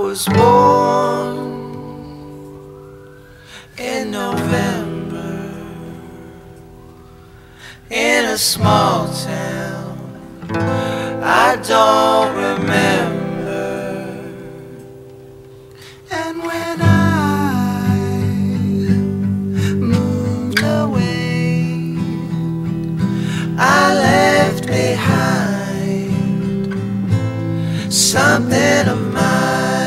was born in November in a small town I don't remember. And when I moved away, I left behind something of mine.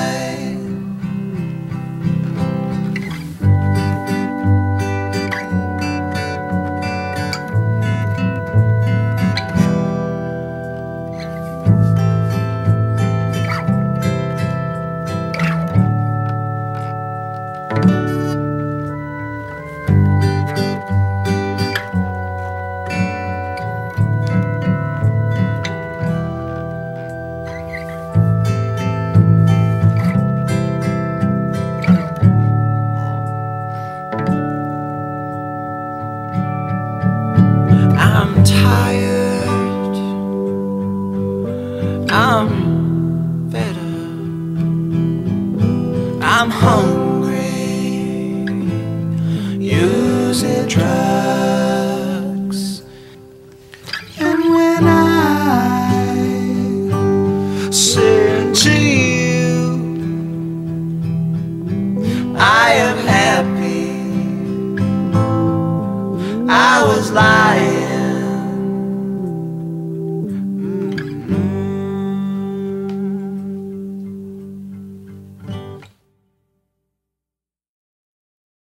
I'm tired, I'm better, I'm hungry, using drugs.